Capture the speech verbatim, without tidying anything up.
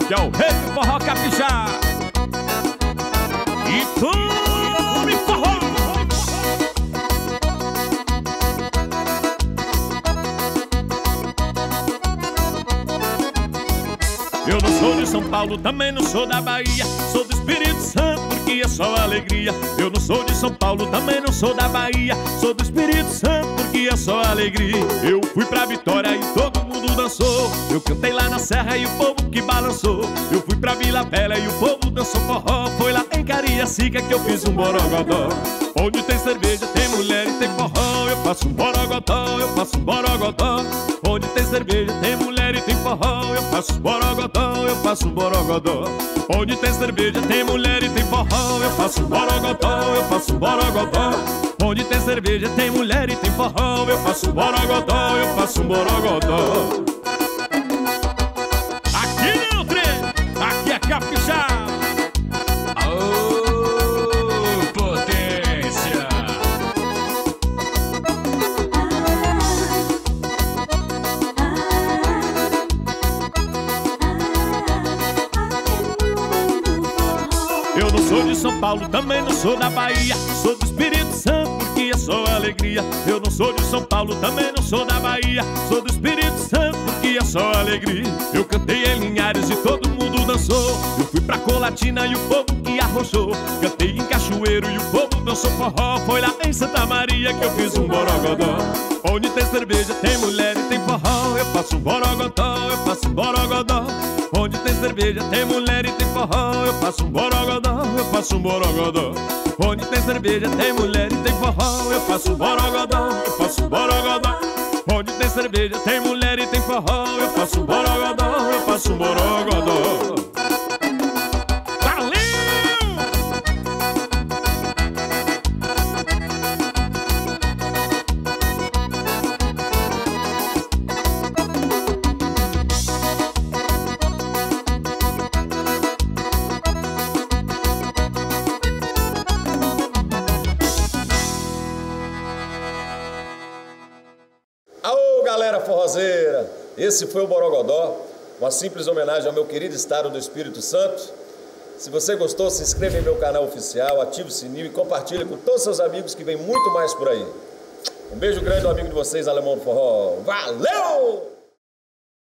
que é o rei do forró capixaba. E come forró. Eu não sou de São Paulo, também não sou da Bahia. Sou do Espírito Santo, porque é só alegria. Eu não sou de São Paulo, também não sou da Bahia. Sou do Espírito Santo, porque é só alegria. Eu fui pra Vitória e todo mundo dançou. Eu cantei lá na Serra e o povo que balançou. Eu fui pra Vila Velha e o povo dançou forró. Foi lá em Cariacica que eu fiz um borogodó. Onde tem cerveja, tem mulher e tem forró. Eu faço um borogodó, eu faço um borogodó. Onde tem cerveja, tem mulher e tem forró. Eu faço um borogodó, eu faço um borogodó. Onde tem cerveja, tem mulher e tem forró. Eu faço um borogodó, eu faço um borogodó. Onde tem cerveja, tem mulher e tem forró. Eu faço um borogodó, eu faço um borogodó. Aqui não, trem, aqui é capixaba. Eu não sou de São Paulo, também não sou da Bahia. Sou do Espírito Santo, porque é só alegria. Eu não sou de São Paulo, também não sou da Bahia. Sou do Espírito Santo, porque é só alegria. Eu cantei em Linhares e todo mundo dançou. Eu fui pra Colatina e o povo que arrochou. Cantei em Cachoeiro e o povo dançou forró. Foi lá em Santa Maria que eu fiz um borogodó. Onde tem cerveja, tem mulher e tem forró. Eu faço um borogodó, eu faço um borogodó. Onde tem cerveja, tem mulher e tem forró. Eu faço um borogodó, eu faço um borogodó. Onde tem cerveja, tem mulher e tem forró. Eu faço um borogodó, eu faço um borogodó. Onde tem cerveja, tem mulher e tem forró. Eu faço um borogodó, eu faço um borogodó. Alô, galera forrozeira! Esse foi o Borogodó, uma simples homenagem ao meu querido estado do Espírito Santo. Se você gostou, se inscreva em meu canal oficial, ative o sininho e compartilhe com todos os seus amigos que vem muito mais por aí. Um beijo grande ao amigo de vocês, Alemão do Forró. Valeu!